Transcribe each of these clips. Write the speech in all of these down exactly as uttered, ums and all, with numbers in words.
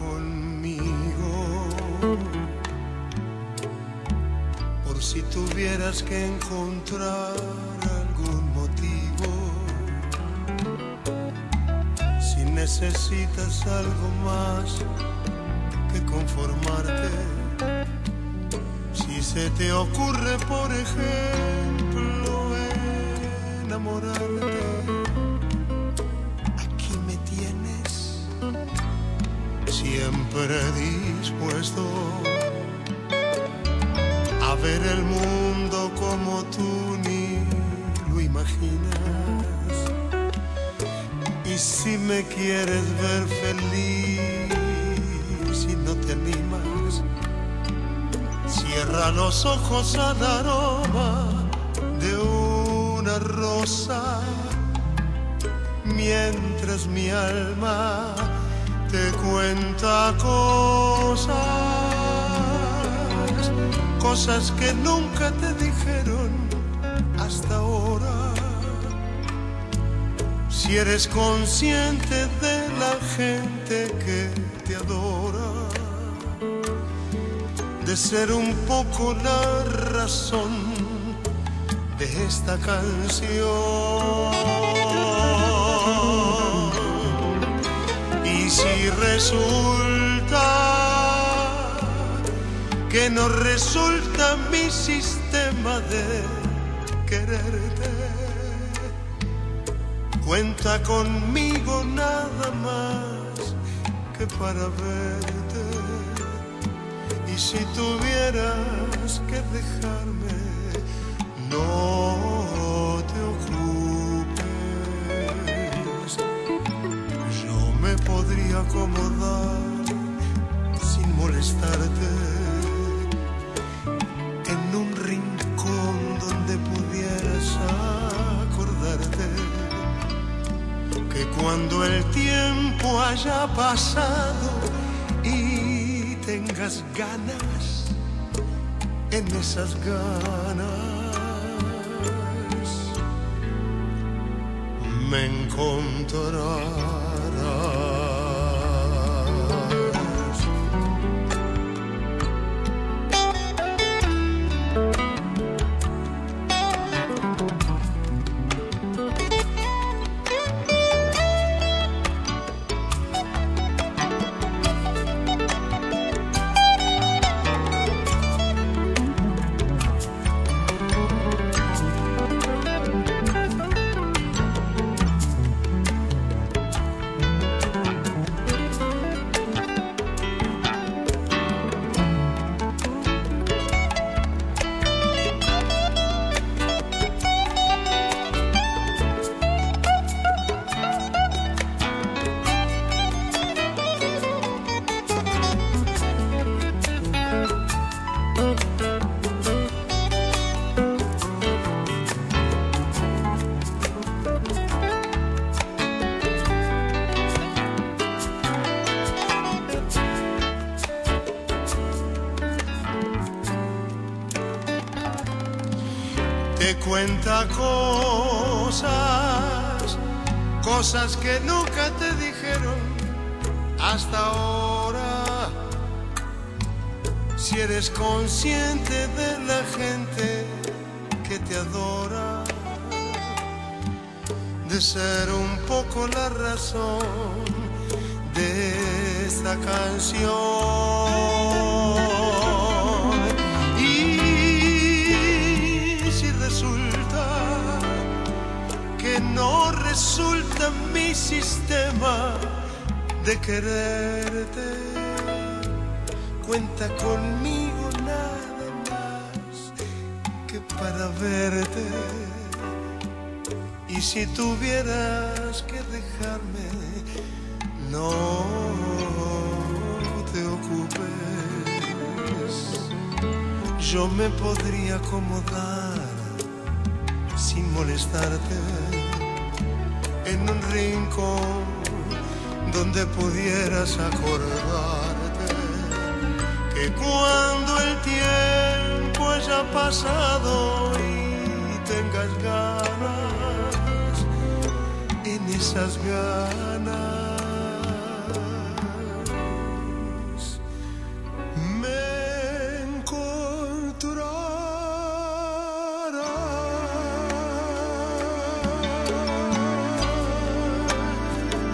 conmigo, por si tuvieras que encontrar algún motivo, si necesitas algo más que conformarte, si se te ocurre, por ejemplo, enamorarte, aquí me tienes, siempre dispuesto a ver el mundo como tú ni lo imaginas. Y si me quieres ver feliz y no te animas, cierra los ojos al aroma de una rosa, mientras mi alma te cuenta cosas, cosas que nunca te dijeron hasta ahora. Si eres consciente de la gente que te adora, de ser un poco la razón de esta canción. Y si resulta que no resulta mi sistema de quererte, cuenta conmigo nada más que para verte. Y si tuvieras que dejarme, no te ocupes, yo me podría acomodar sin molestarte en un rincón donde pudieras acordarte que cuando el tiempo haya pasado y tengas ganas, en esas ganas me encontrarás. Te cuenta cosas, cosas que nunca te dijeron hasta ahora. Si eres consciente de la gente que te adora, de ser un poco la razón de esta canción. Y si resulta que no resulta mi sistema de quererte, cuenta conmigo nada más que para verte. Y si tuvieras que dejarme, no te ocupes, yo me podría acomodar sin molestarte en un rincón donde pudieras acordarte que cuando el tiempo haya pasado y tengas ganas, en esas ganas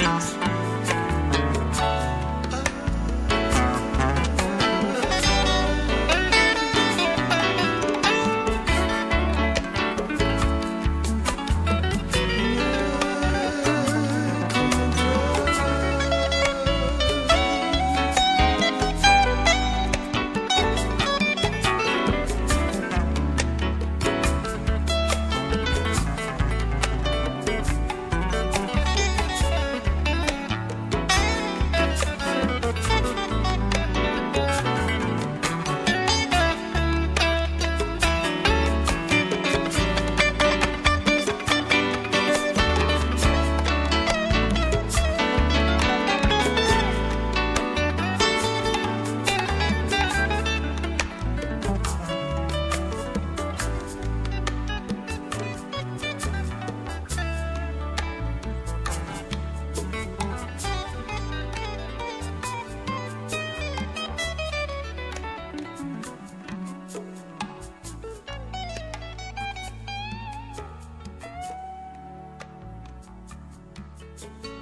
Thank